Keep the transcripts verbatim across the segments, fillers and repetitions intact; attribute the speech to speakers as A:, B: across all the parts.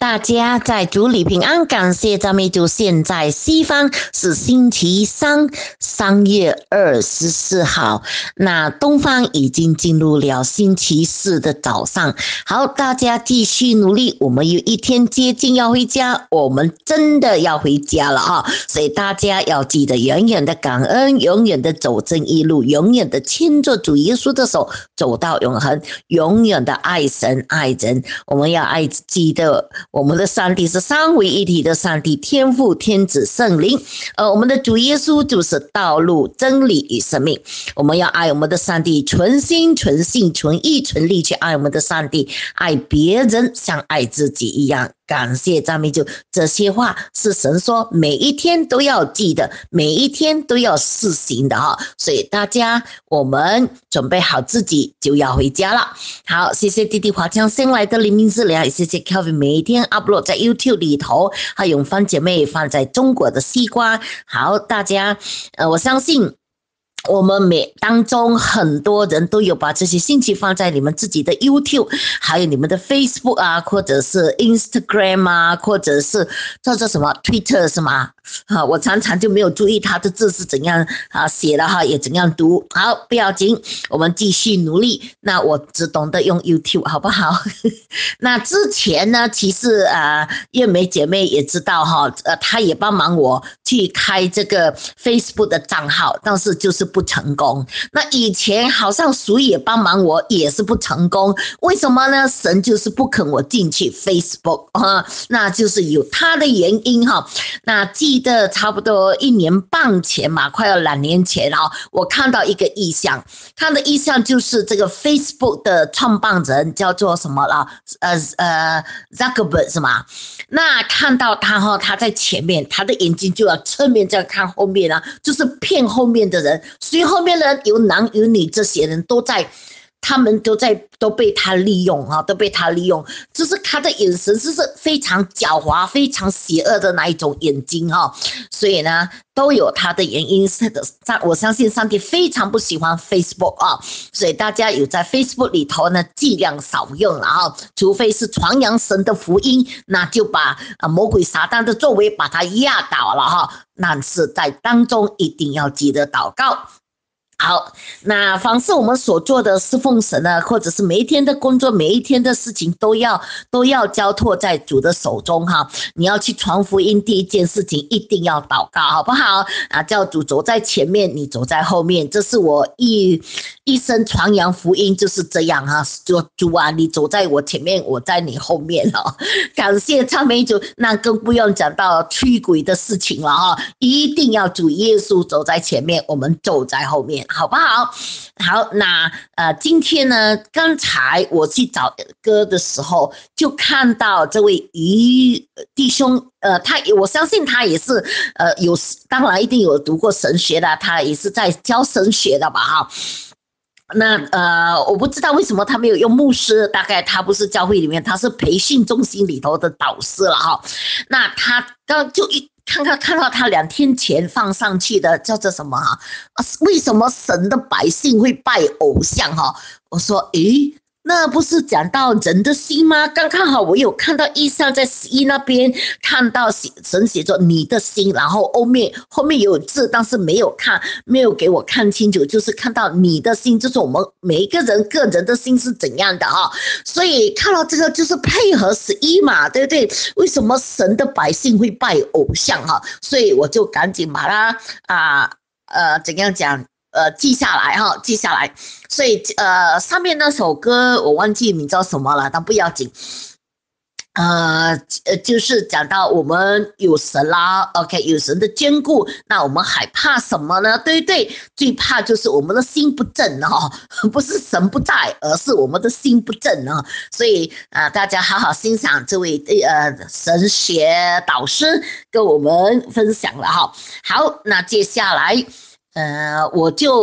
A: 大家在主里平安，感谢赞美主。现在西方是星期三，三月二十四号，那东方已经进入了星期四的早上。好，大家继续努力，我们有一天接近要回家，我们真的要回家了啊！所以大家要记得永远的感恩，永远的走正义路，永远的牵着主耶稣的手走到永恒，永远的爱神爱人。我们要爱记得我们的上帝是三位一体的上帝，天父天子圣灵，呃，我们的主耶稣就是道路真理与生命。我们要爱我们的上帝，存心存性存意存力去爱我们的上帝，爱别人像爱自己一样。感谢赞美主，这些话是神说每一天都要记得，每一天都要实行的哈。所以大家我们准备好自己就要回家了。好，谢谢弟弟华强新来的灵命治疗，也谢谢 Kelvin 每一天 upload 在 YouTube 里头，还有番姐妹放在中国的西瓜。好，大家呃，我相信我们每当中很多人都有把这些信息放在你们自己的 YouTube， 还有你们的 Facebook 啊，或者是 Instagram 啊，或者是叫做什么 Twitter 是吗？啊，我常常就没有注意他的字是怎样啊写的哈，也怎样读。好，不要紧，我们继续努力。那我只懂得用 YouTube， 好不好？那之前呢，其实啊，燕梅姐妹也知道哈，呃，她也帮忙我去开这个 Facebook 的账号，但是就是不成功。那以前好像属也帮忙我，也是不成功。为什么呢？神就是不肯我进去 Facebook 啊，那就是有他的原因哈。那记得差不多一年半前嘛，快要两年前哈，我看到一个意象，他的意象就是这个 Facebook 的创办人叫做什么了？呃呃 Zuckerberg 是吗？那看到他哈，他在前面，他的眼睛就要侧面这样看后面啊，就是骗后面的人。所以后面呢，有男有女，这些人都在，他们都在都被他利用啊，都被他利用。就是他的眼神，就是非常狡猾、非常邪恶的那一种眼睛哈。所以呢，都有他的原因。是的，我相信上帝非常不喜欢 Facebook 啊，所以大家有在 Facebook 里头呢，尽量少用了啊，除非是传扬神的福音，那就把啊魔鬼撒旦的作为把他压倒了哈。但是在当中一定要记得祷告。好，那凡是我们所做的侍奉神呢，或者是每一天的工作，每一天的事情都要都要交托在主的手中哈。你要去传福音，第一件事情一定要祷告，好不好啊？叫主走在前面，你走在后面，这是我一一生传扬福音就是这样哈。说主啊，你走在我前面，我在你后面哦。感谢赞美主，那更不用讲到驱鬼的事情了哈。一定要主耶稣走在前面，我们走在后面。好不好？好，那呃，今天呢，刚才我去找歌的时候，就看到这位于弟兄，呃，他我相信他也是呃有，当然一定有读过神学的，他也是在教神学的吧，哈。那呃，我不知道为什么他没有用牧师，大概他不是教会里面，他是培训中心里头的导师了哈。那他刚就一。看看看到他两天前放上去的叫做什么哈、啊？为什么神的百姓会拜偶像哈？我说诶，那不是讲到人的心吗？刚刚好我有看到意象在十一那边看到神写着你的心，然后后面后面有字，但是没有看，没有给我看清楚，就是看到你的心，就是我们每一个人个人的心是怎样的哈。所以看到这个就是配合十一嘛，对不对？为什么神的百姓会拜偶像哈？所以我就赶紧把它啊呃怎样讲？呃，记下来哈，记下来。所以呃，上面那首歌我忘记名叫什么了，但不要紧。呃呃，就是讲到我们有神啦 ，OK， 有神的眷顾，那我们还怕什么呢？对不对？最怕就是我们的心不正哦，不是神不在，而是我们的心不正啊。所以啊、呃，大家好好欣赏这位呃神学导师跟我们分享了哈。好，那接下来。呃，我就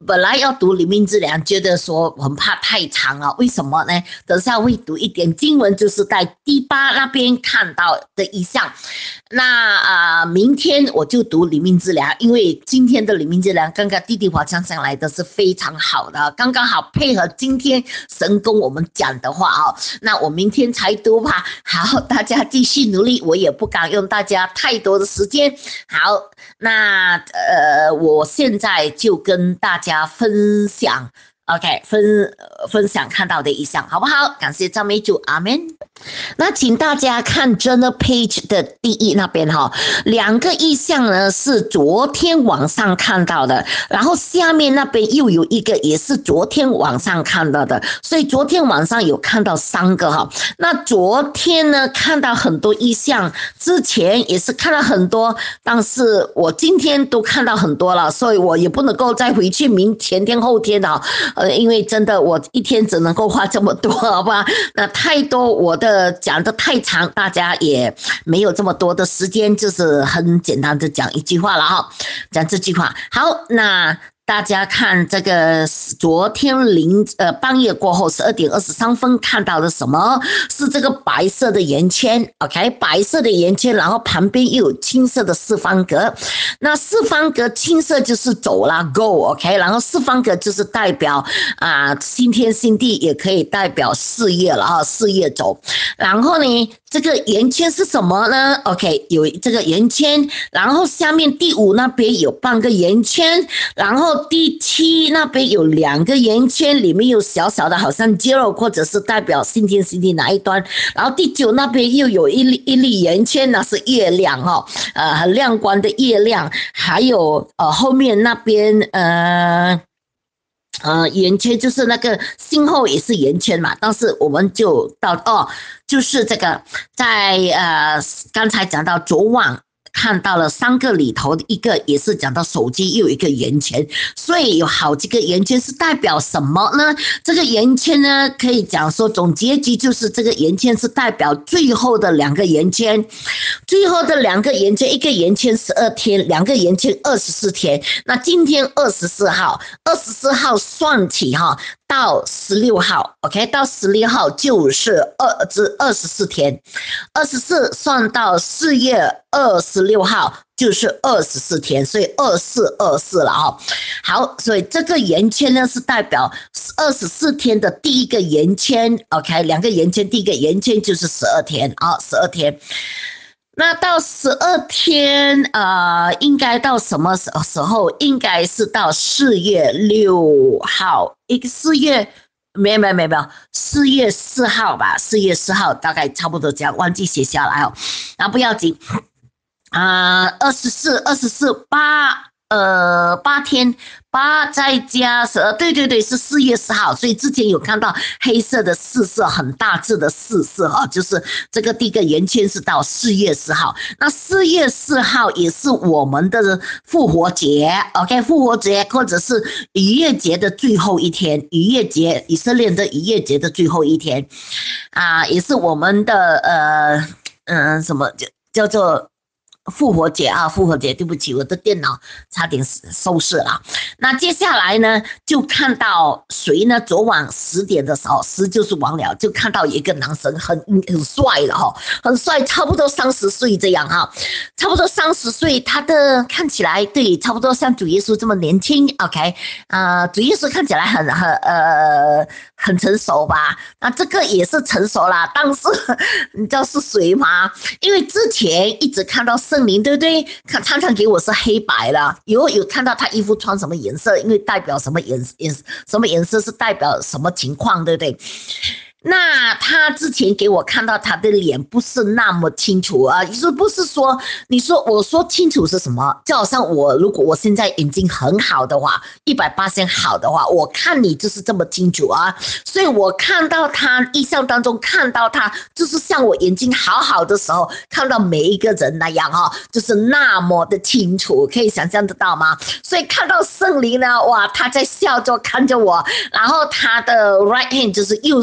A: 本来要读灵命之粮，觉得说很怕太长了，为什么呢？等下会读一点经文，就是在第八那边看到的意象。那啊、呃，明天我就读灵命之粮，因为今天的灵命之粮刚刚弟弟华讲上来的是非常好的，刚刚好配合今天神跟我们讲的话哦。那我明天才读吧。好，大家继续努力，我也不敢用大家太多的时间。好，那呃，我现在就跟大家分享。OK， 分分享看到的意象，好不好？感谢赞美主，阿们。那请大家看 journal page 的第一那边哈，两个意象呢是昨天晚上看到的，然后下面那边又有一个也是昨天晚上看到的，所以昨天晚上有看到三个哈。那昨天呢看到很多意象，之前也是看到很多，但是我今天都看到很多了，所以我也不能够再回去明前天后天的。呃，因为真的我一天只能够画这么多，好吧？那太多我的讲的太长，大家也没有这么多的时间，就是很简单的讲一句话了哈，讲这句话。好，那大家看这个昨天零呃半夜过后十二点二十三分看到的什么？是这个白色的圆圈 ，OK， 白色的圆圈，然后旁边又有青色的四方格。那四方格青色就是走啦 ，go，OK， 然后四方格就是代表啊、呃、新天新地，也可以代表事业了哈，事业走。然后呢，这个圆圈是什么呢 ？OK， 有这个圆圈，然后下面第五那边有半个圆圈，然后第七那边有两个圆圈，里面有小小的，好像 zero 或者是代表新天新地哪一端。然后第九那边又有一粒一粒圆圈，那是月亮哈，呃，很亮光的月亮。还有呃后面那边呃。呃，圆圈就是那个星后也是圆圈嘛，但是我们就到哦，就是这个在呃刚才讲到昨晚看到了三个里头一个也是讲到手机又有一个圆圈，所以有好几个圆圈是代表什么呢？这个圆圈呢可以讲说总结局就是这个圆圈是代表最后的两个圆圈，最后的两个圆圈，一个圆圈十二天，两个圆圈二十四天。那今天二十四号，二十四号算起哈。到十六号 ，OK， 到十六号就是二至二十四天，二十四算到四月二十六号就是二十四天，所以二四二四了哈。好，所以这个圆圈呢是代表二十四天的第一个圆圈 ，OK， 两个圆圈，第一个圆圈就是十二天啊，十二天。那到十二天，呃，应该到什么时时候？应该是到四月六号，一个四月，没有没有没有没有，四月四号吧，四月四号大概差不多这样，忘记写下来哦，然后不要紧，啊、呃，二十四、二十四、八，呃，八天。八再加十二，对对对，是四月四号，所以之前有看到黑色的四色很大字的四色哈，就是这个第一个圆圈是到四月四号，那四月四号也是我们的复活节 ，OK， 复活节或者是逾越节的最后一天，逾越节以色列的逾越节的最后一天，啊，也是我们的呃嗯、呃、什么叫叫做。复活节啊，复活节，对不起，我的电脑差点收视了。那接下来呢，就看到谁呢？昨晚十点的时候，十就是完了，就看到一个男生很很帅了哈，很帅，差不多三十岁这样哈，差不多三十岁，他的看起来对，差不多像主耶稣这么年轻 ，OK， 啊、呃，主耶稣看起来很很呃很成熟吧？那这个也是成熟啦，但是你知道是谁吗？因为之前一直看到圣灵，对不对？看常常给我是黑白了，有有看到他衣服穿什么颜色，因为代表什么颜颜什么颜色是代表什么情况，对不对？那他之前给我看到他的脸不是那么清楚啊，你说不是说，你说我说清楚是什么？就好像我如果我现在眼睛很好的话，一百八十好的话，我看你就是这么清楚啊，所以我看到他印象当中看到他，就是像我眼睛好好的时候看到每一个人那样哈，就是那么的清楚，可以想象得到吗？所以看到圣灵呢，哇，他在笑着看着我，然后他的 right hand 就是右手的。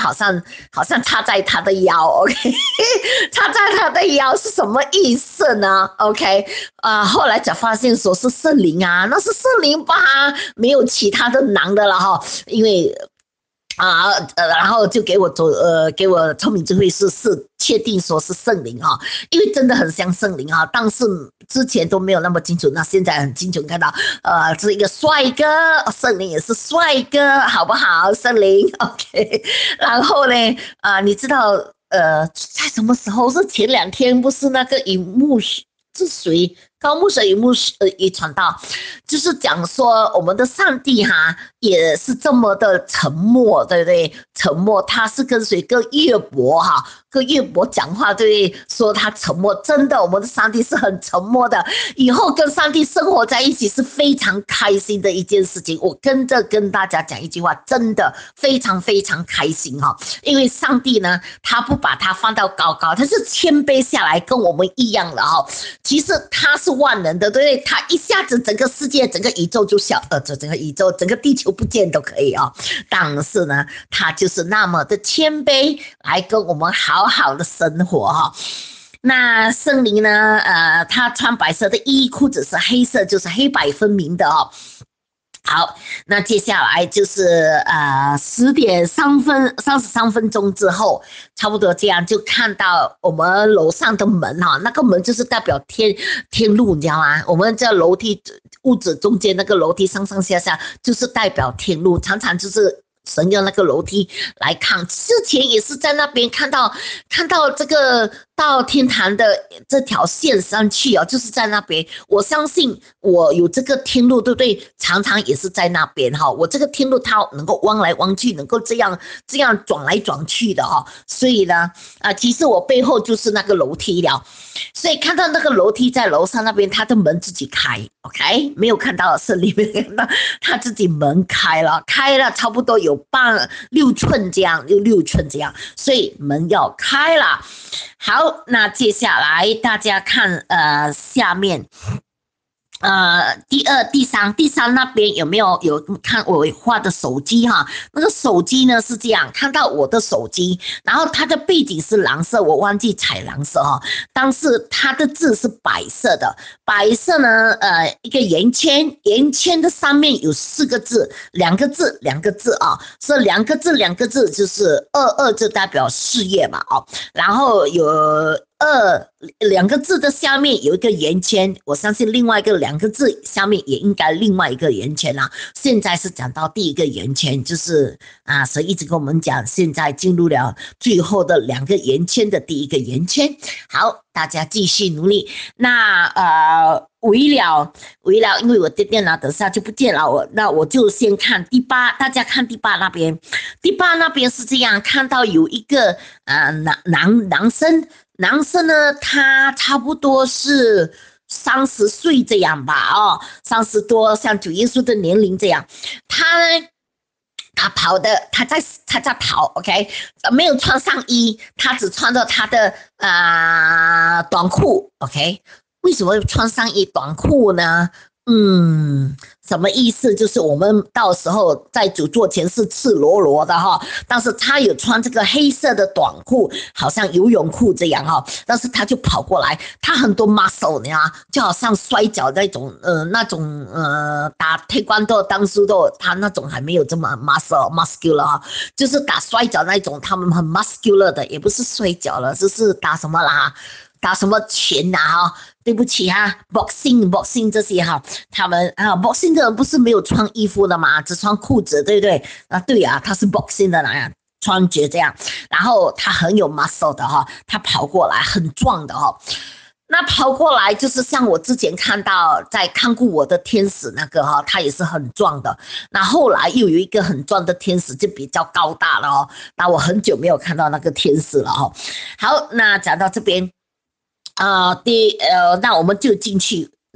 A: 好像好像插在他的腰 ，OK， 插在他的腰是什么意思呢 ？OK， 啊、呃，后来才发现说是圣灵啊，那是圣灵吧，没有其他的囊的了哈，因为。啊，呃，然后就给我走，呃，给我聪明智慧是是确定说是圣灵哈，因为真的很像圣灵哈，但是之前都没有那么清楚，那现在很清楚看到，呃，是一个帅哥，圣灵也是帅哥，好不好？圣灵 ，OK， 然后呢，啊、呃，你知道，呃，在什么时候？是前两天不是那个荧幕是谁？高木水荧幕呃也传到，就是讲说我们的上帝哈也是这么的沉默，对不对？沉默，他是跟谁？跟约伯哈，跟约伯讲话，对不对？说他沉默，真的，我们的上帝是很沉默的。以后跟上帝生活在一起是非常开心的一件事情。我跟着跟大家讲一句话，真的非常非常开心哈，因为上帝呢，他不把他放到高高，他是谦卑下来，跟我们一样的哈。其实他是。是万能的，对不对？他一下子整个世界、整个宇宙就小，呃，这整个宇宙、整个地球不见都可以啊、哦。但是呢，他就是那么的谦卑，来跟我们好好的生活哈、哦。那圣灵呢？呃，他穿白色的衣，裤子是黑色，就是黑白分明的哦。好，那接下来就是呃十点三分三十三分钟之后，差不多这样就看到我们楼上的门哈，那个门就是代表天天路，你知道吗？我们在楼梯屋子中间那个楼梯上上下下，就是代表天路，常常就是神用那个楼梯来看。之前也是在那边看到看到这个到天堂的这条线上去哦，就是在那边。我相信我有这个天路，对不对？常常也是在那边哈。我这个天路它能够弯来弯去，能够这样这样转来转去的哈。所以呢，啊、呃，其实我背后就是那个楼梯了。所以看到那个楼梯在楼上那边，他的门自己开 ，OK， 没有看到是里面的，他自己门开了，开了差不多有半六寸这样，六六寸这样，所以门要开了。好，那接下来大家看呃下面。呃，第二、第三、第三那边有没有有看我画的手机哈？那个手机呢是这样，看到我的手机，然后它的背景是蓝色，我忘记彩蓝色哈，但是它的字是白色的，白色呢，呃，一个圆圈，圆圈的上面有四个字，两个字，两个字啊，是两个字，两个字就是二二就代表事业嘛，哦，然后有。二两个字的下面有一个圆圈，我相信另外一个两个字下面也应该另外一个圆圈啦。现在是讲到第一个圆圈，就是啊，神一直跟我们讲，现在进入了最后的两个圆圈的第一个圆圈。好，大家继续努力。那呃，为了为了，因为我的电脑等下就不见了，我那我就先看第八，大家看第八那边，第八那边是这样，看到有一个呃男男男生。男生呢，他差不多是三十岁这样吧，哦，三十多，像主耶稣的年龄这样。他他跑的，他在他在跑 ，OK， 没有穿上衣，他只穿着他的啊、呃、短裤 ，OK。为什么穿上衣短裤呢？嗯，什么意思？就是我们到时候在主座前是赤裸裸的哈，但是他有穿这个黑色的短裤，好像游泳裤这样哈，但是他就跑过来，他很多 muscle 呢，就好像摔跤那种，呃，那种呃打跆拳道、当书道，他那种还没有这么 muscle muscular 哈，就是打摔跤那种，他们很 muscular 的，也不是摔跤了，就是打什么啦？打什么拳呐、啊？哈，对不起哈 ，boxing boxing 这些哈，他们啊 boxing 的人不是没有穿衣服的嘛，只穿裤子，对不对？啊，对啊，他是 boxing 的那样穿着这样，然后他很有 muscle 的哈，他跑过来很壮的哈。那跑过来就是像我之前看到在看顾我的天使那个哈，他也是很壮的。那后来又有一个很壮的天使，就比较高大了哦。那我很久没有看到那个天使了哈。好，那讲到这边。啊、呃，第呃，那我们就进去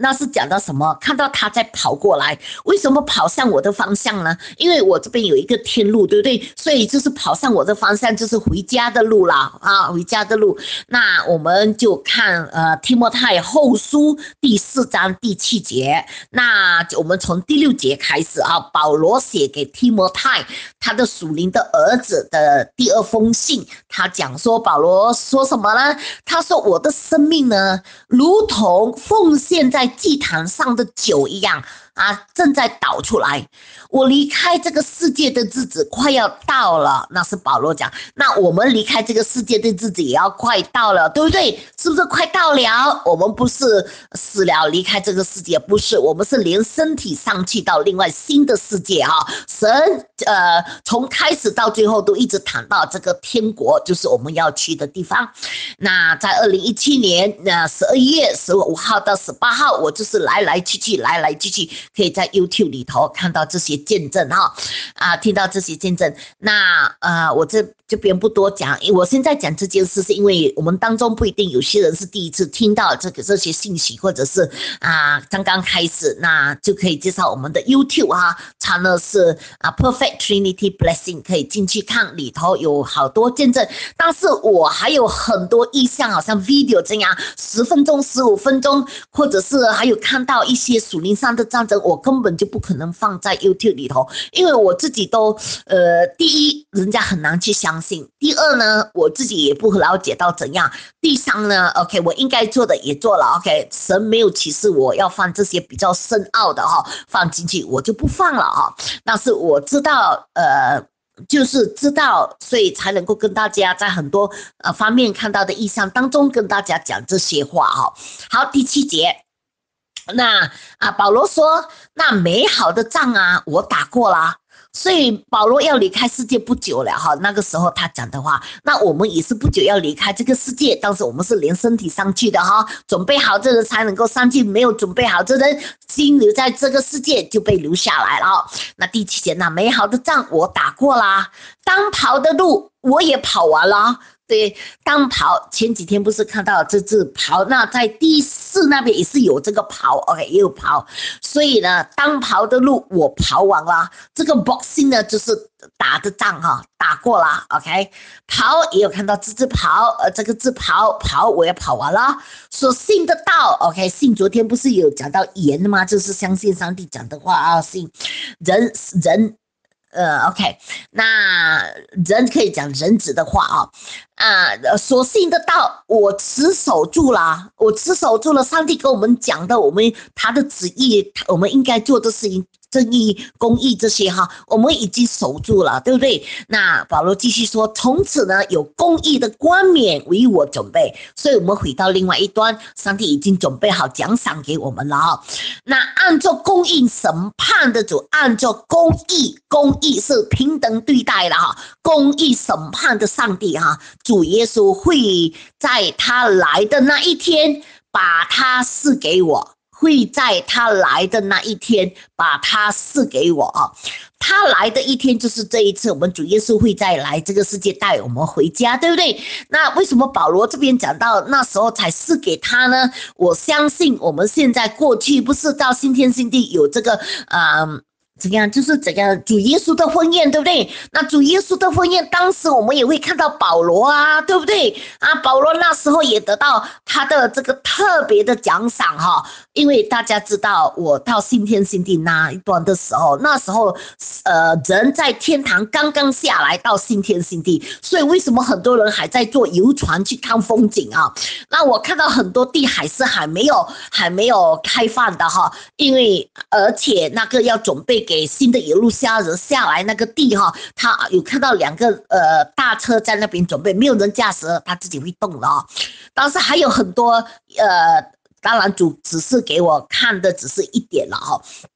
A: 那是讲到什么？看到他在跑过来，为什么跑向我的方向呢？因为我这边有一个天路，对不对？所以就是跑向我的方向，就是回家的路啦啊，回家的路。那我们就看呃提摩太后书第四章第七节，那我们从第六节开始啊，保罗写给提摩太他的属灵的儿子的第二封信，他讲说保罗说什么呢？他说我的生命呢，如同奉献在祭坛上的酒一样啊，正在倒出来。我离开这个世界的日子快要到了，那是保罗讲。那我们离开这个世界的日子也要快到了，对不对？是不是快到了？我们不是死了离开这个世界，不是，我们是连身体上去到另外新的世界啊。神呃，从开始到最后都一直谈到这个天国，就是我们要去的地方。那在二零一七年那十二月十五号到十八号，我就是来来去去，来来去去，可以在 YouTube 里头看到这些见证哈，啊，听到这些见证。那呃，我这这边不多讲，我现在讲这件事是因为我们当中不一定有些人是第一次听到这个这些信息，或者是啊刚刚开始，那就可以介绍我们的 YouTube 哈，它呢是啊 Perfect Trinity Blessing， 可以进去看，里头有好多见证。但是我还有很多意象，好像 video 这样，十分钟、十五分钟，或者是还有看到一些属灵上的战争，我根本就不可能放在 YouTube 里头，因为我自己都呃，第一，人家很难去相信；第二呢，我自己也不了解到怎样；第三呢 ，OK， 我应该做的也做了 ，OK， 神没有启示我要放这些比较深奥的哈，放进去我就不放了哈。但是我知道，呃。就是知道，所以才能够跟大家在很多呃方面看到的意象当中跟大家讲这些话哈。好，第七节，那啊保罗说，那美好的仗啊，我打过啦。所以保罗要离开世界不久了哈，那个时候他讲的话，那我们也是不久要离开这个世界，但是我们是连身体上去的哈，准备好这人才能够上去，没有准备好这人心留在这个世界就被留下来了。那第七节，那美好的仗我打过啦，当跑的路我也跑完了。对，当跑前几天不是看到这字跑，那在第四那边也是有这个跑 ，OK， 也有跑，所以呢，当跑的路我跑完了，这个 boxing 呢就是打的仗哈，打过了 ，OK， 跑也有看到这字跑，呃，这个字跑跑我也跑完了，所信的道 ，OK， 信昨天不是有讲到言吗？就是相信上帝讲的话啊，信人人。呃 ，OK， 那人可以讲人子的话啊，啊，所信的道我持守住了，我持守住了上帝跟我们讲的，我们他的旨意，我们应该做的事情。正义、公义这些哈，我们已经守住了，对不对？那保罗继续说，从此呢，有公义的冠冕为我准备，所以我们回到另外一端，上帝已经准备好奖赏给我们了哈。那按照公义审判的主，按照公义，公义是平等对待的哈，公义审判的上帝哈，主耶稣会在他来的那一天，把他赐给我。会在他来的那一天把他赐给我啊！他来的一天就是这一次，我们主耶稣会再来这个世界带我们回家，对不对？那为什么保罗这边讲到那时候才赐给他呢？我相信我们现在过去不是到新天新地有这个呃。怎样？就是怎样？主耶稣的婚宴，对不对？那主耶稣的婚宴，当时我们也会看到保罗啊，对不对？啊，保罗那时候也得到他的这个特别的奖赏哈，因为大家知道，我到新天新地那一段的时候，那时候呃人在天堂刚刚下来到新天新地，所以为什么很多人还在坐游船去看风景啊？那我看到很多地还是还没有还没有开放的哈，因为而且那个要准备。给新的耶路撒冷下来那个地哈，他有看到两个呃大车在那边准备，没有人驾驶，他自己会动了啊。当时还有很多呃，当然主只是给我看的只是一点了哈。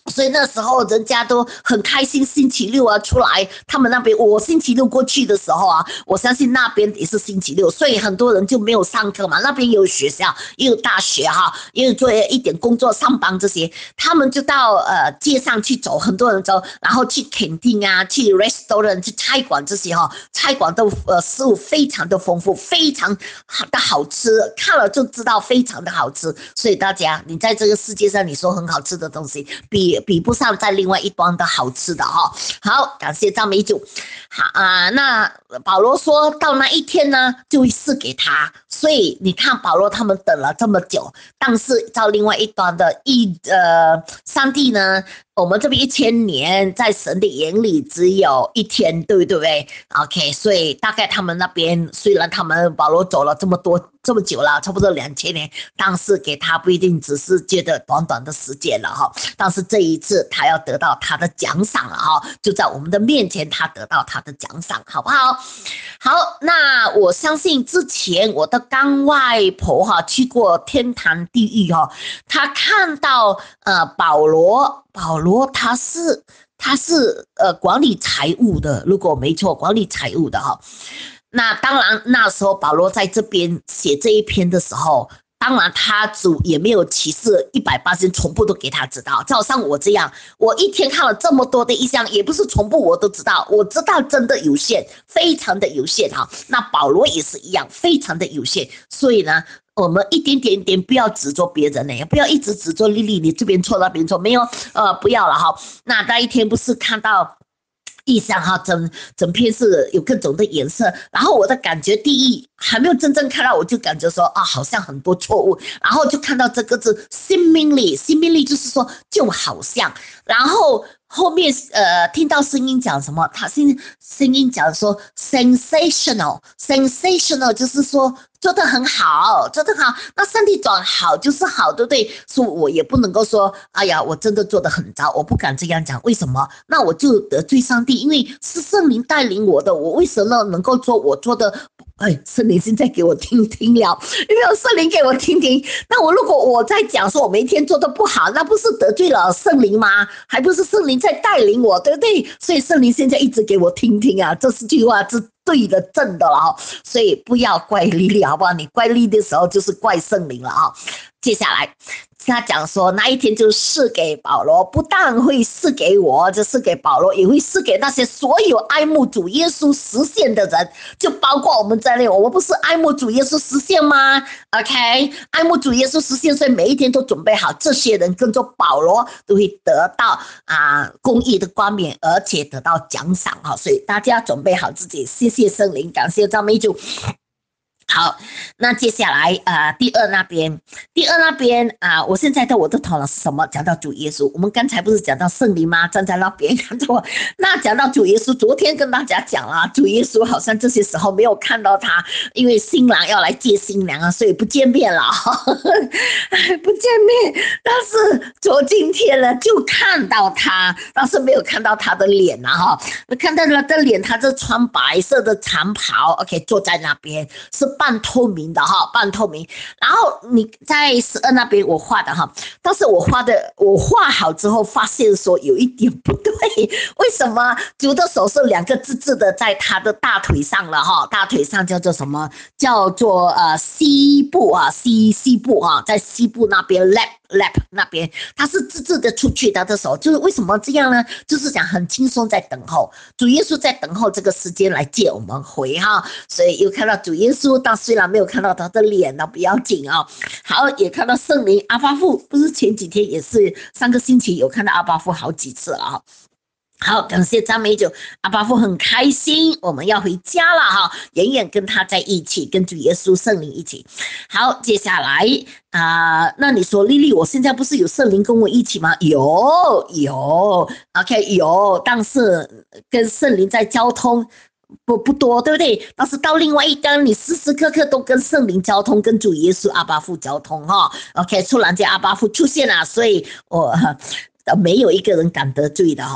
A: 所以那时候人家都很开心，星期六啊出来，他们那边我星期六过去的时候啊，我相信那边也是星期六，所以很多人就没有上课嘛。那边也有学校，也有大学哈，也有做一点工作上班这些，他们就到呃街上去走，很多人走，然后去垦丁啊，去 restaurant 去菜馆这些哈，菜馆的呃食物非常的丰富，非常的好吃，看了就知道非常的好吃。所以大家，你在这个世界上你说很好吃的东西，比比不上在另外一端的好吃的哈。好，感谢赞美主。好啊，那保罗说到那一天呢，就会赐给他。所以你看保罗他们等了这么久，但是到另外一端的一呃上帝呢，我们这边一千年，在神的眼里只有一天，对不对 ？OK， 所以大概他们那边虽然他们保罗走了这么多这么久了，差不多两千年，但是给他不一定只是觉得短短的时间了哈。但是这一次他要得到他的奖赏了哈，就在我们的面前，他得到他的奖赏，好不好？好，那我相信之前我的干外婆哈去过天堂地狱哈，她看到呃保罗。保罗他是他是呃管理财务的，如果没错，管理财务的哈。那当然那时候保罗在这边写这一篇的时候，当然他主也没有启示一百八十全部都给他知道，就好像我这样，我一天看了这么多的意象，也不是全部我都知道，我知道真的有限，非常的有限哈。那保罗也是一样，非常的有限，所以呢。我们一点点一点不要指着别人呢，不要一直指着丽丽，你这边错那边错，没有，呃，不要了哈。那那一天不是看到意象哈，整整片是有各种的颜色，然后我的感觉第一还没有真正看到，我就感觉说啊，好像很多错误，然后就看到这个字 seemingly，seemingly 就是说就好像，然后。后面呃听到声音讲什么？他声声音讲说 sensational sensational 就是说做得很好，做得好。那上帝转好就是好，对不对？所以我也不能够说，哎呀，我真的做得很糟，我不敢这样讲。为什么？那我就得罪上帝，因为是圣灵带领我的，我为什么能够做我做的？哎，圣灵现在给我听听了，有没有圣灵给我听听？那我如果我在讲说我每天做的不好，那不是得罪了圣灵吗？还不是圣灵在带领我，对不对？所以圣灵现在一直给我听听啊，这四句话是对的、正的了哈。所以不要怪丽丽，好不好？你怪丽的时候就是怪圣灵了啊。接下来。他讲说那一天就赐给保罗，不但会赐给我，就赐给保罗，也会赐给那些所有爱慕主耶稣实现的人，就包括我们在内。我们不是爱慕主耶稣实现吗 ？OK， 爱慕主耶稣实现，所以每一天都准备好，这些人跟着保罗都会得到啊公义的冠冕，而且得到奖赏哈。所以大家准备好自己，谢谢圣灵，感谢赞美主。好，那接下来啊、呃，第二那边，第二那边啊、呃，我现在的我都讨论什么？讲到主耶稣，我们刚才不是讲到圣灵吗？站在那边看着我，那讲到主耶稣，昨天跟大家讲了，主耶稣好像这些时候没有看到他，因为新郎要来接新娘啊，所以不见面了，不见面。但是昨今天呢，就看到他，但是没有看到他的脸啊，哈，看到他的脸，他是穿白色的长袍 ，OK， 坐在那边是。半透明的哈，半透明。然后你在十二那边我画的哈，但是我画的我画好之后发现说有一点不对，为什么？主的手是两个字字的在他的大腿上了哈，大腿上叫做什么？叫做呃膝部啊，膝膝部啊，在膝部那边 lap lap 那边，他是字字的出去他的手，就是为什么这样呢？就是讲很轻松在等候，主耶稣在等候这个时间来接我们回哈，所以又看到主耶稣。但虽然没有看到他的脸呢，不要紧啊、哦。好，也看到圣灵阿巴父，不是前几天也是上个星期有看到阿巴父好几次了哈。好，感谢赞美主，阿巴父很开心，我们要回家了哈，远远跟他在一起，跟主耶稣圣灵一起。好，接下来啊、呃，那你说丽丽，我现在不是有圣灵跟我一起吗？有有 ，OK 有，但是跟圣灵在交通。不不多，对不对？但是到另外一端，你时时刻刻都跟圣灵交通，跟主耶稣阿巴父交通哈。OK， 突然间阿巴父出现了，所以我、呃、没有一个人敢得罪的哈。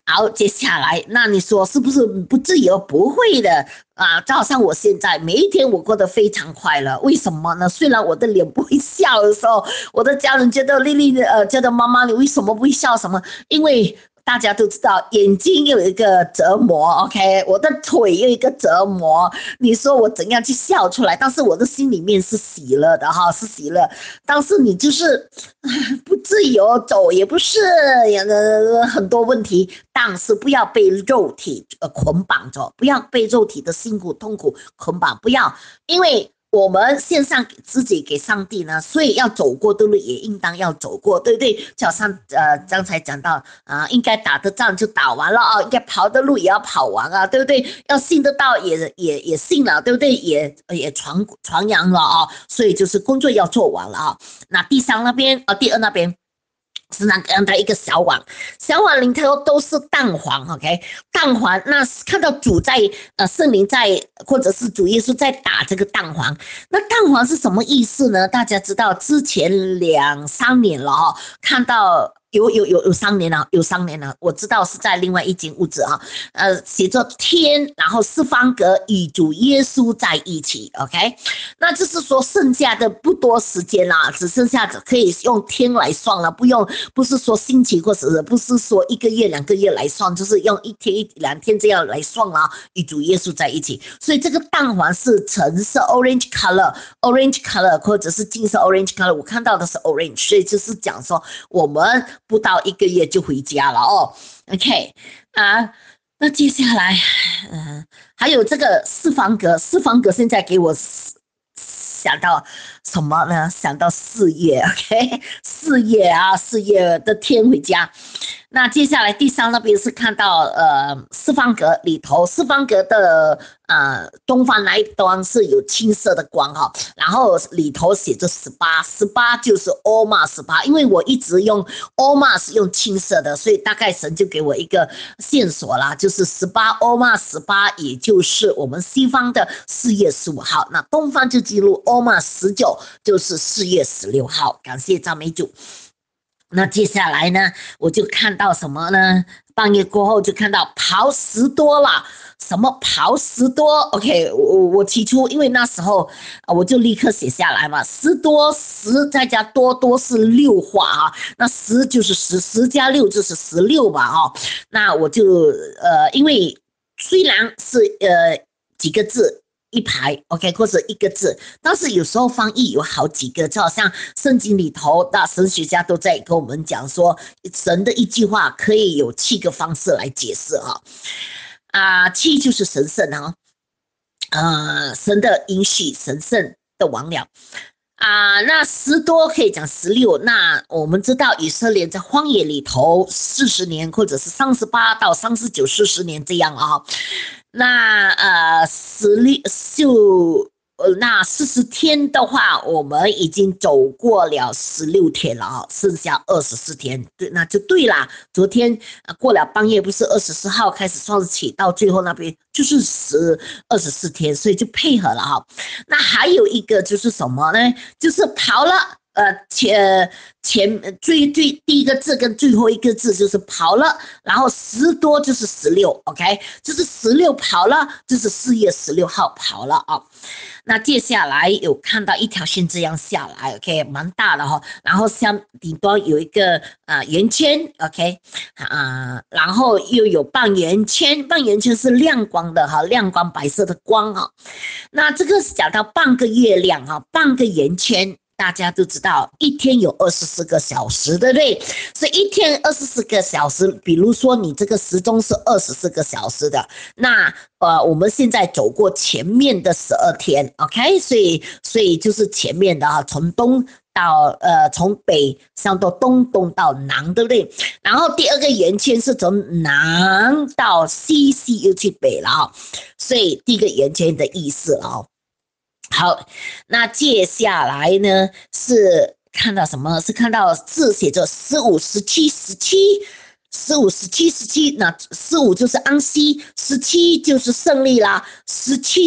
A: 好，接下来，那你说是不是不自由？不会的啊，就好像我现在每一天我过得非常快乐，为什么呢？虽然我的脸不会笑的时候，我的家人觉得丽丽呃，觉得妈妈你为什么不会笑？什么？因为大家都知道，眼睛有一个折磨 ，OK， 我的腿有一个折磨。你说我怎样去笑出来？但是我的心里面是喜乐的哈，是喜乐。但是你就是不自由，走也不是，呃，很多问题。但是不要被肉体呃捆绑着，不要被肉体的辛苦痛苦捆绑，不要，因为我们献上自己给上帝呢，所以要走过的路也应当要走过，对不对？就好像呃刚才讲到啊、呃，应该打的仗就打完了啊，应该跑的路也要跑完啊，对不对？要信得到也也也信了，对不对？也也传传扬了啊，所以就是工作要做完了啊。那第三那边啊，第二那边。是那样的一个小碗，小碗里头都是蛋黄 ，OK， 蛋黄。那看到主在呃圣灵在，或者是主耶稣在打这个蛋黄。那蛋黄是什么意思呢？大家知道，之前两三年了哈、哦，看到。有有有有三年了，有三年了，我知道是在另外一间屋子啊，呃，写着天，然后四方格与主耶稣在一起 ，OK， 那就是说剩下的不多时间啦，只剩下可以用天来算了，不用不是说星期或者不是说一个月两个月来算，就是用一天一两天这样来算啦，与主耶稣在一起，所以这个蛋黄是橙色 orange color，orange color 或者是金色 orange color， 我看到的是 orange， 所以就是讲说我们。不到一个月就回家了哦 ，OK 啊，那接下来，嗯、呃，还有这个四方格，四方格现在给我想到什么呢？想到四月 ，OK， 四月啊，四月的天回家。那接下来第三那边是看到呃四方格里头，四方格的呃东方那一端是有青色的光哈，然后里头写着十八，十八就是欧玛十八，因为我一直用欧玛是用青色的，所以大概神就给我一个线索啦，就是十八欧玛十八，也就是我们西方的四月十五号，那东方就记录欧玛十九，就是四月十六号，感谢赞美主。那接下来呢，我就看到什么呢？半夜过后就看到刨十多了，什么刨十多 ？OK， 我我提出，因为那时候我就立刻写下来嘛，十多十再加多多是六画啊，那十就是十，十加六就是十六吧哦，那我就呃，因为虽然是呃几个字。一排 ，OK， 或者一个字，但是有时候翻译有好几个，就好像圣经里头的神学家都在跟我们讲说，神的一句话可以有七个方式来解释哈，啊，七就是神圣啊，呃，神的应许，神圣的王了。啊、呃，那十多可以讲十六。那我们知道以色列在荒野里头四十年，或者是三十八到三十九、四十年这样啊。那呃，十六就呃，那四十天的话，我们已经走过了十六天了啊，剩下二十四天，对，那就对啦。昨天、呃、过了半夜，不是二十四号开始算起，到最后那边就是十二十四天，所以就配合了哈。那还有一个就是什么呢？就是跑了。呃，前前最最第一个字跟最后一个字就是跑了，然后十多就是十六 ，OK， 就是十六跑了，就是四月十六号跑了啊。那接下来有看到一条线这样下来 ，OK， 蛮大的哈、哦。然后像顶端有一个呃圆圈 ，OK， 啊、呃，然后又有半圆圈，半圆圈是亮光的哈，亮光白色的光哈。那这个是讲到半个月亮哈，半个圆圈。大家都知道，一天有二十四个小时，对不对？所以一天二十四个小时，比如说你这个时钟是二十四个小时的，那呃，我们现在走过前面的十二天 ，OK， 所以所以就是前面的哈，从东到呃，从北上到东，东到南，对不对？然后第二个圆圈是从南到西，西又去北了啊，所以第一个圆圈的意思了哦。好，那接下来呢是看到什么？是看到字写着十五、十七、十七、十五、十七、十七。那十五就是安息，十七就是胜利啦，十七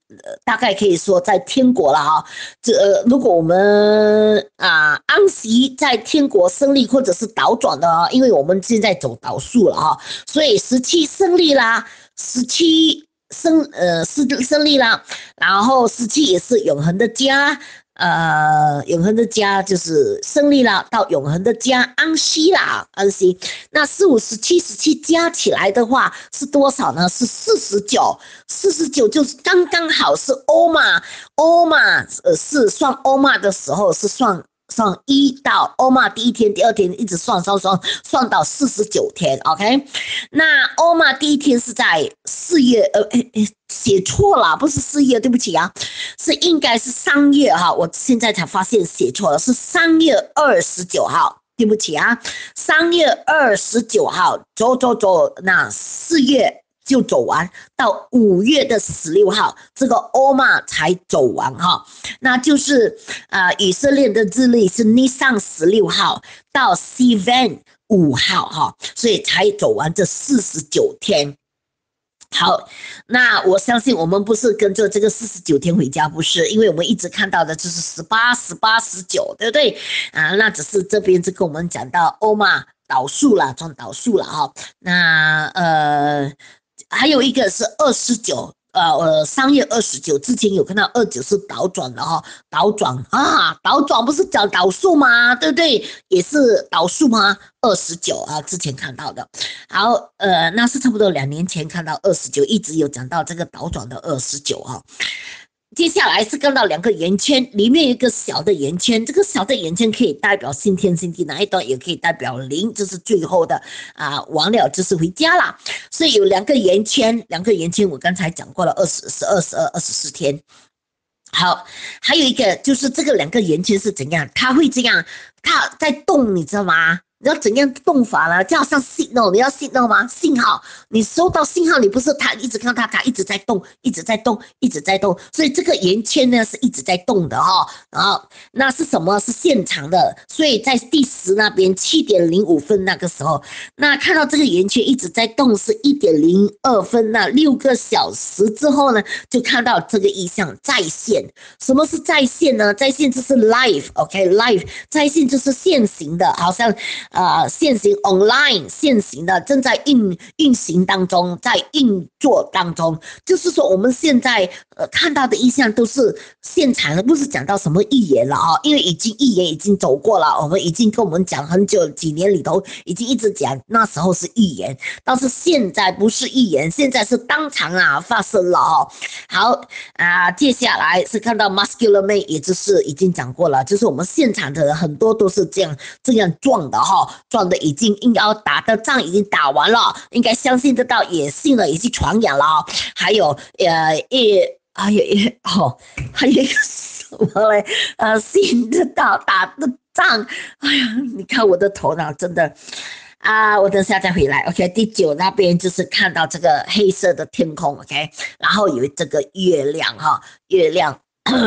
A: 呃大概可以说在天国了哈。这、呃、如果我们啊安息在天国胜利或者是倒转的啊，因为我们现在走倒数了哈，所以十七胜利啦，十七胜呃是胜利啦，然后十七也是永恒的家。呃，永恒的家就是胜利啦，到永恒的家安息啦，安息。那四五十七十七加起来的话是多少呢？是四十九，四十九就是刚刚好是欧玛，欧玛呃是算欧玛的时候是算。算一到欧玛第一天、第二天一直算算算算到四十九天 ，OK？ 那欧玛第一天是在四月，呃，诶诶，写错了，不是四月，对不起啊，是应该是三月哈，我现在才发现写错了，是三月二十九号，对不起啊，三月二十九号，走走走，那四月。就走完到五月的十六号，这个欧玛才走完哈，那就是呃以色列的日历是尼桑十六号到西番五号哈，所以才走完这四十九天。好，那我相信我们不是跟着这个四十九天回家，不是，因为我们一直看到的就是十八、十八、十九，对不对啊？那只是这边就跟我们讲到欧玛倒数了，转倒数了哈。那呃。还有一个是二十九，呃呃，三月二十九之前有看到二九是倒转的哈，倒转啊，倒转不是讲倒数吗？对不对？也是倒数吗？二十九啊，之前看到的。好，呃，那是差不多两年前看到二十九，一直有讲到这个倒转的二十九哈。接下来是看到两个圆圈，里面有一个小的圆圈，这个小的圆圈可以代表新天新地，哪一段也可以代表零，这是最后的啊，完了就是回家啦。所以有两个圆圈，两个圆圈我刚才讲过了，二十、十二、十二、二十四天。好，还有一个就是这个两个圆圈是怎样，它会这样，它在动，你知道吗？你要怎样动法呢？就好像 signal， 你要 signal 吗？信号，你收到信号，你不是它一直看它，它一直在动，一直在动，一直在动，所以这个圆圈呢是一直在动的哈、哦。然后那是什么？是现场的，所以在第十那边七点零五分那个时候，那看到这个圆圈一直在动，是一点零二分，那六个小时之后呢，就看到这个意象在线。什么是在线呢？在线就是 live，OK，live、okay? 在线就是现行的，好像。呃，现行 online 现行的正在运运行当中，在运作当中，就是说我们现在呃看到的意象都是现场的，不是讲到什么预言了啊、哦，因为已经预言已经走过了，我们已经跟我们讲很久，几年里头已经一直讲那时候是预言，但是现在不是预言，现在是当场啊发生了哦。好啊、呃，接下来是看到 muscular man， 也就是已经讲过了，就是我们现场的人很多都是这样这样撞的哈、哦。撞的已经应该打的仗已经打完了，应该相信得到，也信了，也去传扬了、哦。还有呃一还有一哦，还有一个什么嘞？呃，信得到打的仗，哎呀，你看我的头脑真的啊，我等下再回来。OK， 第九那边就是看到这个黑色的天空 ，OK， 然后有这个月亮哈、哦，月亮，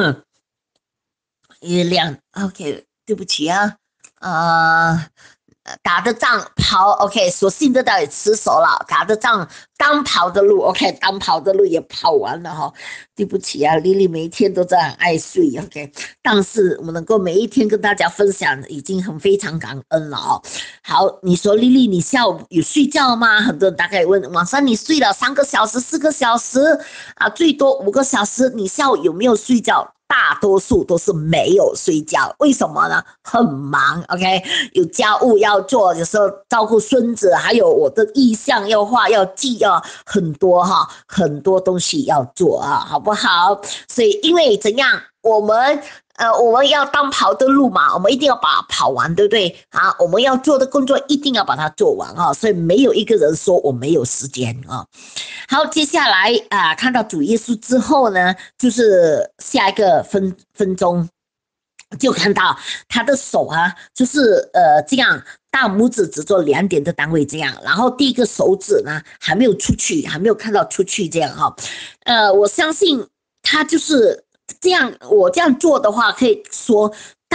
A: 月亮 ，OK， 对不起啊，呃。打的仗跑 OK， 所幸得到也吃熟了，打的仗当跑的路 OK， 当跑的路也跑完了哈。对不起啊，丽丽每一天都在很爱睡 OK， 但是我们能够每一天跟大家分享，已经很非常感恩了哦。好，你说丽丽你下午有睡觉吗？很多人大概问，晚上你睡了三个小时、四个小时啊，最多五个小时，你下午有没有睡觉？大多数都是没有睡觉，为什么呢？很忙 ，OK， 有家务要做，有时候照顾孙子，还有我的意向要画要记啊，很多哈，很多东西要做啊，好不好？所以因为怎样，我们呃我们要当跑的路嘛，我们一定要把它跑完，对不对？啊，我们要做的工作一定要把它做完啊，所以没有一个人说我没有时间啊。好，接下来啊、呃，看到主耶稣之后呢，就是下一个分分钟，就看到他的手啊，就是呃这样，大拇指只做两点的单位这样，然后第一个手指呢还没有出去，还没有看到出去这样哈、哦，呃，我相信他就是这样，我这样做的话，可以说。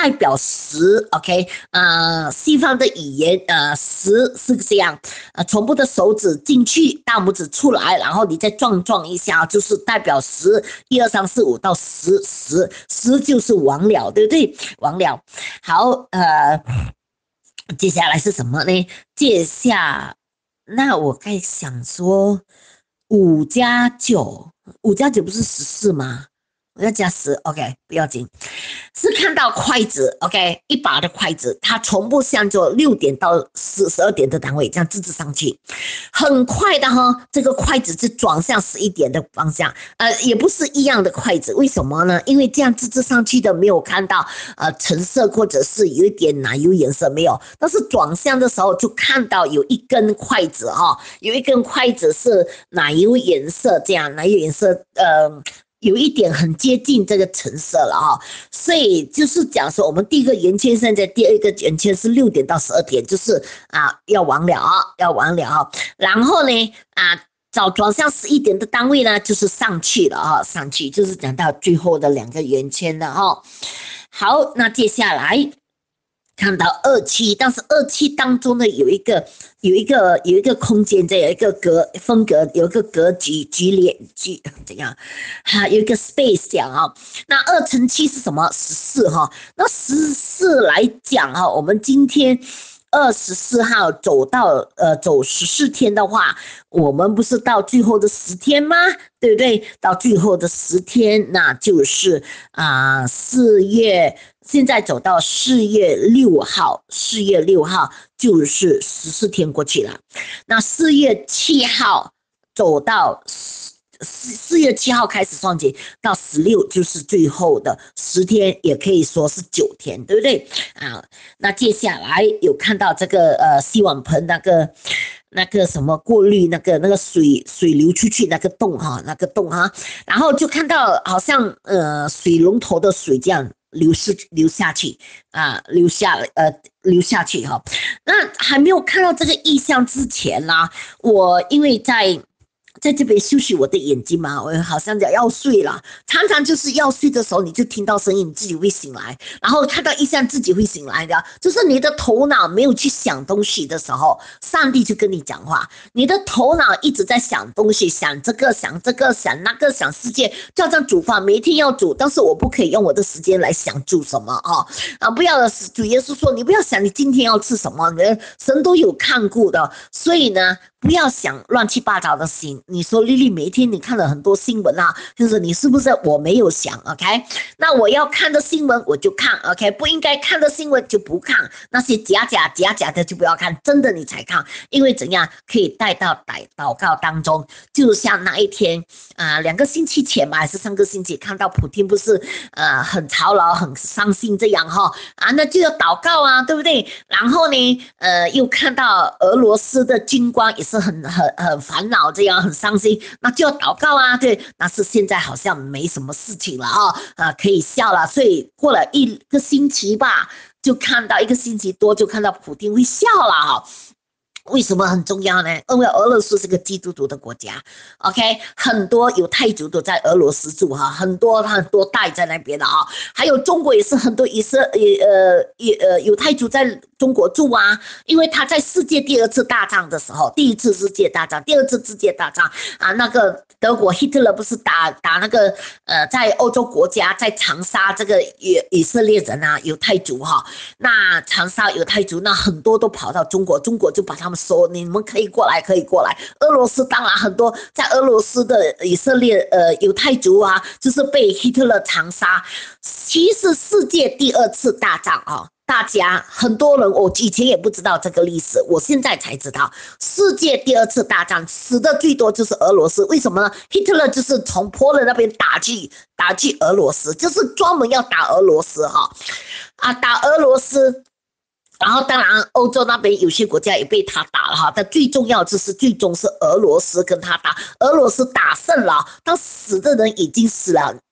A: 代表十 ，OK， 呃，西方的语言，呃，十是这样，呃，从不的手指进去，大拇指出来，然后你再撞撞一下，就是代表十，一二三四五到十，十十就是完了，对不对？完了，好，呃，接下来是什么呢？接下，那我该想说，五加九，五加九不是十四吗？我要加十 ，OK， 不要紧。是看到筷子 ，OK， 一把的筷子，它从不向着六点到十十二点的单位这样直直上去，很快的哈，这个筷子是转向十一点的方向，呃，也不是一样的筷子，为什么呢？因为这样直直上去的没有看到呃橙色或者是有一点奶油颜色没有，但是转向的时候就看到有一根筷子哈，有一根筷子是奶油颜色，这样奶油颜色，呃。有一点很接近这个橙色了哈，所以就是讲说，我们第一个圆圈，现在第二个圆圈是六点到十二点，就是啊要完了啊，要完了啊。然后呢啊，找转向十一点的单位呢，就是上去了啊，上去就是讲到最后的两个圆圈了哈。好，那接下来。看到二期，但是二期当中呢，有一个有一个有一个空间，这有一个格分隔，有一个格局局列局怎样？哈，有一个 space 讲啊。那二乘七是什么？十四哈。那十四来讲哈，我们今天二十四号走到呃走十四天的话，我们不是到最后的十天吗？对不对？到最后的十天，那就是啊四月。现在走到四月六号，四月六号就是十四天过去了。那四月七号走到四月七号开始算起，到十六就是最后的十天，也可以说是九天，对不对啊？那接下来有看到这个呃洗碗盆那个。那个什么过滤那个那个水水流出去那个洞哈，那个洞哈，然后就看到好像呃水龙头的水这样流失流下去啊，流下呃流下去哈。那还没有看到这个意象之前啦，我因为在。在这边休息我的眼睛嘛，我好像要睡了，常常就是要睡的时候，你就听到声音，你自己会醒来，然后看到异象，自己会醒来的，就是你的头脑没有去想东西的时候，上帝就跟你讲话，你的头脑一直在想东西，想这个想这个想那个想世界，就像煮饭，每一天要煮，但是我不可以用我的时间来想煮什么啊啊！不要主耶稣说，你不要想你今天要吃什么，神都有看顾的，所以呢。不要想乱七八糟的心。你说丽丽每一天你看了很多新闻啊，就是你是不是我没有想 OK？ 那我要看的新闻我就看 OK， 不应该看的新闻就不看，那些假假假假的就不要看，真的你才看，因为怎样可以带到祷祷告当中。就像那一天啊、呃，两个星期前吧，还是三个星期，看到普丁不是呃很操劳、很伤心这样哈啊，那就要祷告啊，对不对？然后呢，呃，又看到俄罗斯的军官也是。是很很很烦恼，这样很伤心，那就要祷告啊，对，但是现在好像没什么事情了啊，啊，可以笑了，所以过了一个星期吧，就看到一个星期多，就看到普丁会笑了哈。为什么很重要呢？因为俄罗斯是个基督徒的国家 ，OK， 很多犹太族都在俄罗斯住哈，很多很多代在那边的啊，还有中国也是很多以色也呃也呃犹太族在中国住啊，因为他在世界第二次大战的时候，第一次世界大战，第二次世界大战啊，那个德国希特勒不是打打那个呃在欧洲国家在长沙这个以以色列人啊犹太族哈，那长沙犹太族那很多都跑到中国，中国就把他们说你们可以过来，可以过来。俄罗斯当然很多在俄罗斯的以色列呃犹太族啊，就是被希特勒长杀。其实世界第二次大战啊，大家很多人我以前也不知道这个历史，我现在才知道，世界第二次大战死的最多就是俄罗斯，为什么呢？希特勒就是从波兰那边打去打去俄罗斯，就是专门要打俄罗斯哈啊，打俄罗斯。然后当然欧洲那边有些国家也被他打了哈，但最重要就是最终是俄罗斯跟他打，俄罗斯打胜了，但死的人已经死了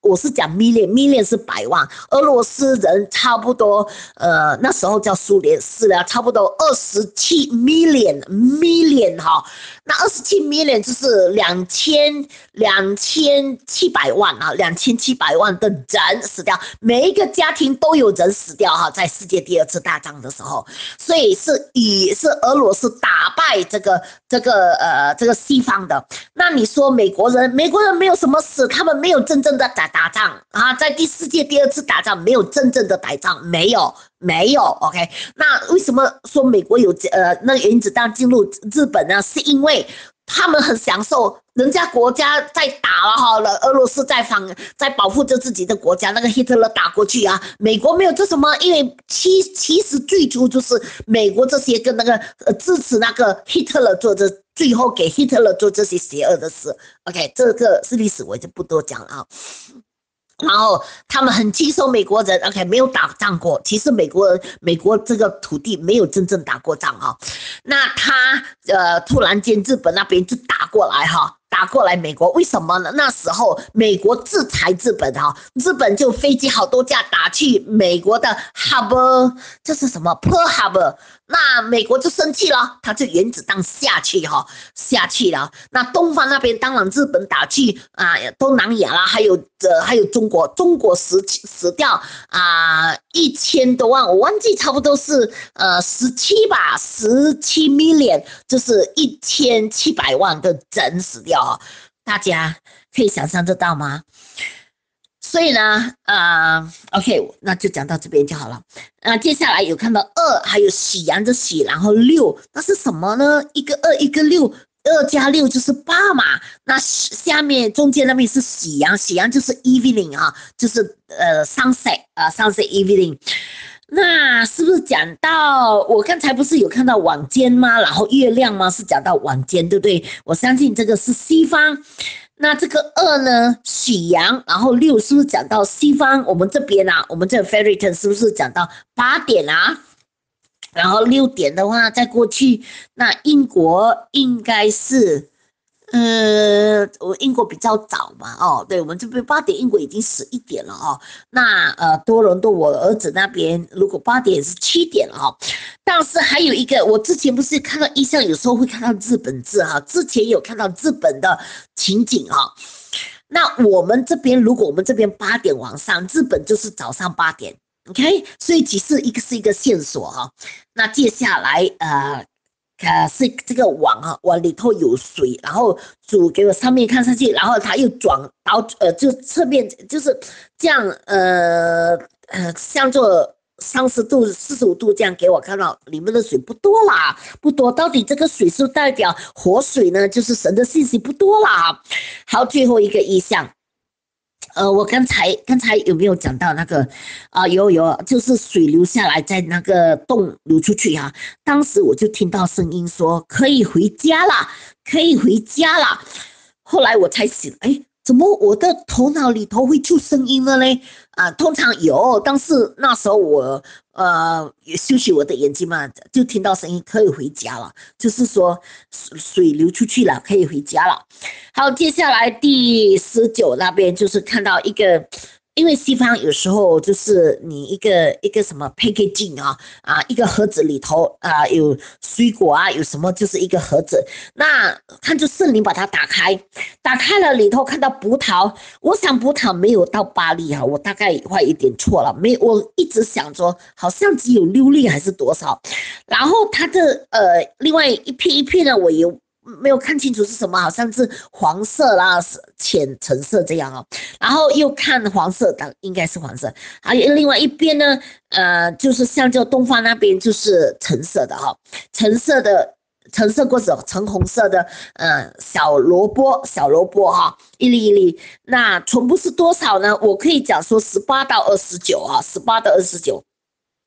A: 我是讲 million，million 是百万，俄罗斯人差不多，呃，那时候叫苏联是了，差不多二十七 million，million 哈，那二十七 million 就是两千两千七百万啊，两千七百万的人死掉，每一个家庭都有人死掉哈，在世界第二次大战的时候，所以是以是俄罗斯打败这个这个呃这个西方的。那你说美国人，美国人没有什么死，他们没有真正的打打仗啊，在第世界第二次打仗没有真正的打仗，没有。没有 ，OK， 那为什么说美国有呃那个原子弹进入日本呢？是因为他们很享受，人家国家在打了哈了，俄罗斯在防在保护着自己的国家，那个希特勒打过去啊，美国没有做什么，因为其其实最初就是美国这些跟那个呃支持那个希特勒做的，最后给希特勒做这些邪恶的事 ，OK， 这个是历史，我就不多讲了啊。然后他们很轻松，美国人 OK 没有打仗过。其实美国人，美国这个土地没有真正打过仗哈。那他呃突然间日本那边就打过来哈，打过来美国，为什么呢？那时候美国制裁日本哈，日本就飞机好多架打去美国的 Harbor， 这是什么 Pearl Harbor。那美国就生气了，他就原子弹下去哈，下去了。那东方那边当然日本打去啊，东南亚啦，还有呃还有中国，中国死死掉啊一千多万，我忘记差不多是呃十七吧，十七 million， 就是一千七百万的人死掉哈，大家可以想象得到吗？所以呢，呃 ，OK， 那就讲到这边就好了。那、呃、接下来有看到二，还有喜羊的喜，然后六，那是什么呢？一个二，一个六，二加六就是八嘛。那下面中间那边是喜羊，喜羊就是 evening 啊，就是呃 sunset 啊 sunset evening。那是不是讲到我刚才不是有看到晚间吗？然后月亮吗？是讲到晚间，对不对？我相信这个是西方。那这个二呢，喜羊，然后六是不是讲到西方？我们这边啊，我们这 Fairytale 是不是讲到八点啊？然后六点的话，再过去，那英国应该是，呃，我英国比较早嘛，哦，对，我们这边八点，英国已经十一点了哦。那呃，多伦多我儿子那边如果八点是七点了哦。但是还有一个，我之前不是看到意象，有时候会看到日本字哈，之前有看到日本的情景哈。那我们这边，如果我们这边八点往上，日本就是早上八点 ，OK， 所以其实一个是一个线索哈。那接下来呃。呃，是这个网啊，网里头有水，然后煮给我上面看上去，然后它又转到呃，就侧面就是这样，呃呃，像做三十度、四十五度这样给我看到里面的水不多啦，不多。到底这个水是代表活水呢？就是神的信息不多啦。好，最后一个意象。呃，我刚才刚才有没有讲到那个啊、呃？有有，就是水流下来，在那个洞流出去啊。当时我就听到声音说可以回家啦，可以回家啦。后来我才醒，哎，怎么我的头脑里头会出声音了嘞？啊，通常有，但是那时候我呃休息我的眼睛嘛，就听到声音可以回家了，就是说水流出去了，可以回家了。好，接下来第十九那边就是看到一个，因为西方有时候就是你一个一个什么 packaging 啊啊，一个盒子里头啊有水果啊，有什么就是一个盒子，那看就圣灵把它打开，打开了里头看到葡萄，我想葡萄没有到八粒哈，我大概会有点错了，没，我一直想说好像只有六粒还是多少，然后它的呃另外一片一片呢，我有。没有看清楚是什么，好像是黄色啦、浅橙色这样哦。然后又看黄色的，应该是黄色。还有另外一边呢，呃，就是像就东方那边就是橙色的哈、哦，橙色的橙色或者橙红色的，呃，小萝卜小萝卜哈、哦，一粒一粒。那全部是多少呢？我可以讲说十八到二十九啊，十八到二十九。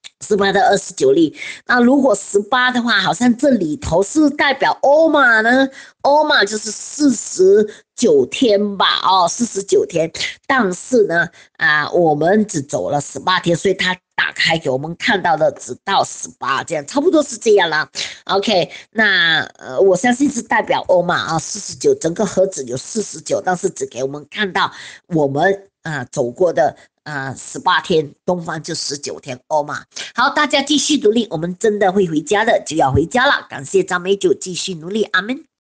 A: 十八到二十九例，那如果十八的话，好像这里头是代表欧玛呢，欧玛就是四十九天吧，哦，四十九天，但是呢，啊，我们只走了十八天，所以它打开给我们看到的只到十八，这样差不多是这样啦。OK，那呃，我相信是代表欧玛啊，四十九，整个盒子有四十九，但是只给我们看到我们啊走过的。啊，十八天，东方就十九天，欧玛。好，大家继续努力，我们真的会回家的，就要回家了。感谢张美九，继续努力，阿门。